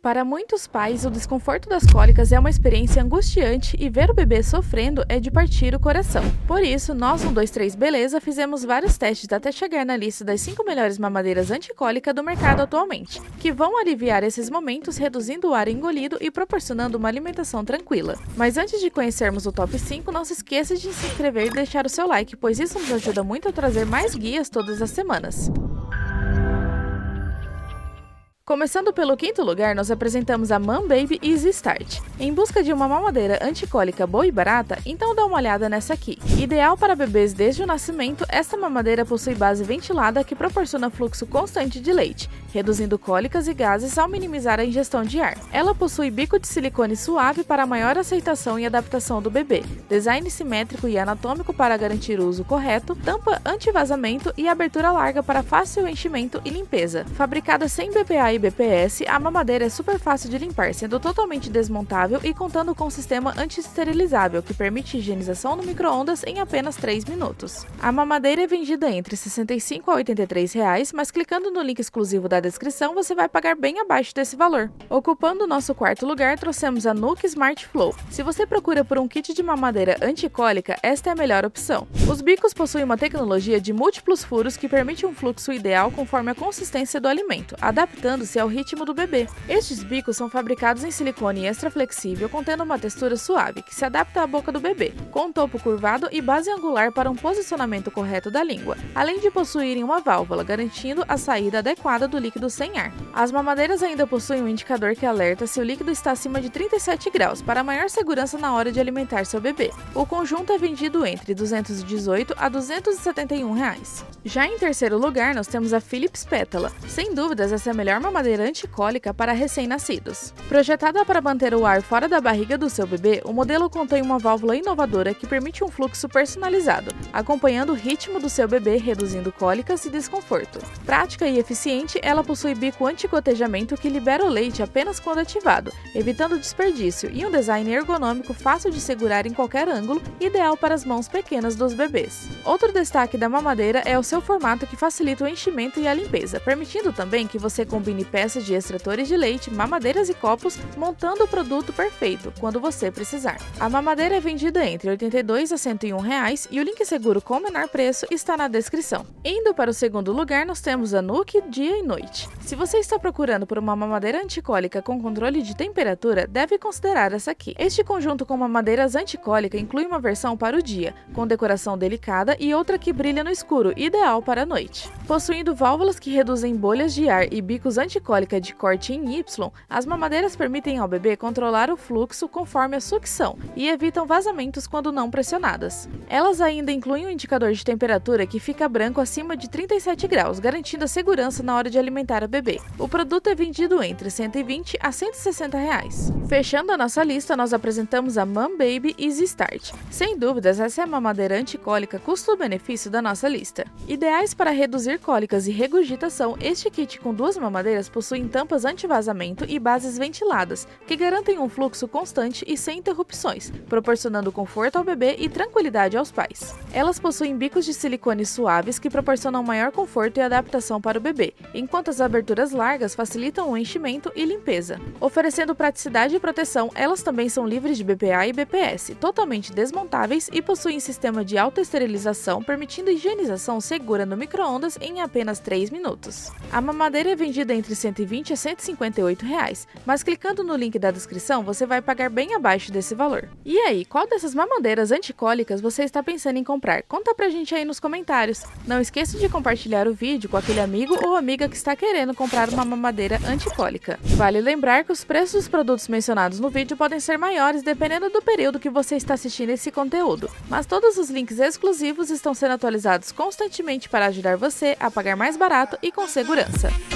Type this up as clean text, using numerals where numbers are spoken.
Para muitos pais, o desconforto das cólicas é uma experiência angustiante e ver o bebê sofrendo é de partir o coração. Por isso, nós no 123 Beleza fizemos vários testes até chegar na lista das 5 melhores mamadeiras anticólica do mercado atualmente, que vão aliviar esses momentos reduzindo o ar engolido e proporcionando uma alimentação tranquila. Mas antes de conhecermos o top 5, não se esqueça de se inscrever e deixar o seu like, pois isso nos ajuda muito a trazer mais guias todas as semanas. Começando pelo quinto lugar, nós apresentamos a Mam Baby Easy Start. Em busca de uma mamadeira anticólica boa e barata, então dá uma olhada nessa aqui. Ideal para bebês desde o nascimento, esta mamadeira possui base ventilada que proporciona fluxo constante de leite, reduzindo cólicas e gases ao minimizar a ingestão de ar. Ela possui bico de silicone suave para maior aceitação e adaptação do bebê, design simétrico e anatômico para garantir o uso correto, tampa anti-vazamento e abertura larga para fácil enchimento e limpeza. Fabricada sem BPA e BPS, a mamadeira é super fácil de limpar, sendo totalmente desmontável e contando com um sistema anti-esterilizável que permite higienização no micro-ondas em apenas 3 minutos. A mamadeira é vendida entre R$ 65 a R$ 83, mas clicando no link exclusivo da descrição você vai pagar bem abaixo desse valor. Ocupando o nosso quarto lugar, trouxemos a Nuuk Smart Flow. Se você procura por um kit de mamadeira anticólica, esta é a melhor opção. Os bicos possuem uma tecnologia de múltiplos furos que permite um fluxo ideal conforme a consistência do alimento, adaptando-se ao ritmo do bebê. Estes bicos são fabricados em silicone extra flexível, contendo uma textura suave, que se adapta à boca do bebê, com um topo curvado e base angular para um posicionamento correto da língua, além de possuírem uma válvula, garantindo a saída adequada do líquido sem ar. As mamadeiras ainda possuem um indicador que alerta se o líquido está acima de 37 graus, para maior segurança na hora de alimentar seu bebê. O conjunto é vendido entre R$ 218 a R$ 271. Já em terceiro lugar, nós temos a Philips Pétala. Sem dúvidas, essa é a melhor mamadeira anticólica para recém-nascidos. Projetada para manter o ar fora da barriga do seu bebê, o modelo contém uma válvula inovadora que permite um fluxo personalizado, acompanhando o ritmo do seu bebê, reduzindo cólicas e desconforto. Prática e eficiente, ela possui bico anti-gotejamento que libera o leite apenas quando ativado, evitando desperdício, e um design ergonômico fácil de segurar em qualquer ângulo, ideal para as mãos pequenas dos bebês. Outro destaque da mamadeira é o seu formato que facilita o enchimento e a limpeza, permitindo também que você combine peças de extratores de leite, mamadeiras e copos, montando o produto perfeito quando você precisar. A mamadeira é vendida entre R$ 82 a R$ 101 e o link seguro com o menor preço está na descrição. Indo para o segundo lugar, nós temos a Nuuk Dia e Noite. Se você está procurando por uma mamadeira anticólica com controle de temperatura, deve considerar essa aqui. Este conjunto com mamadeiras anticólica inclui uma versão para o dia, com decoração delicada, e outra que brilha no escuro, ideal para a noite. Possuindo válvulas que reduzem bolhas de ar e bicos anticólica de corte em Y, as mamadeiras permitem ao bebê controlar o fluxo conforme a sucção e evitam vazamentos quando não pressionadas. Elas ainda incluem um indicador de temperatura que fica branco acima de 37 graus, garantindo a segurança na hora de alimentar o bebê. O produto é vendido entre R$ 120 a R$ 160. Fechando a nossa lista, nós apresentamos a Mam Baby Easy Start. Sem dúvidas, essa é a mamadeira anticólica custo-benefício da nossa lista. Ideais para reduzir cólicas e regurgitação, este kit com duas mamadeiras possuem tampas anti-vazamento e bases ventiladas, que garantem um fluxo constante e sem interrupções, proporcionando conforto ao bebê e tranquilidade aos pais. Elas possuem bicos de silicone suaves que proporcionam maior conforto e adaptação para o bebê, enquanto as aberturas largas facilitam o enchimento e limpeza. Oferecendo praticidade e proteção, elas também são livres de BPA e BPS, totalmente desmontáveis e possuem sistema de autoesterilização, permitindo higienização segura no micro-ondas em apenas 3 minutos. A mamadeira é vendida entre R$ 120 a R$ 158, mas clicando no link da descrição você vai pagar bem abaixo desse valor. E aí, qual dessas mamadeiras anticólicas você está pensando em comprar? Conta pra gente aí nos comentários. Não esqueça de compartilhar o vídeo com aquele amigo ou amiga que está querendo comprar uma mamadeira anticólica. Vale lembrar que os preços dos produtos mencionados no vídeo podem ser maiores dependendo do período que você está assistindo esse conteúdo, mas todos os links exclusivos estão sendo atualizados constantemente para ajudar você a pagar mais barato e com segurança.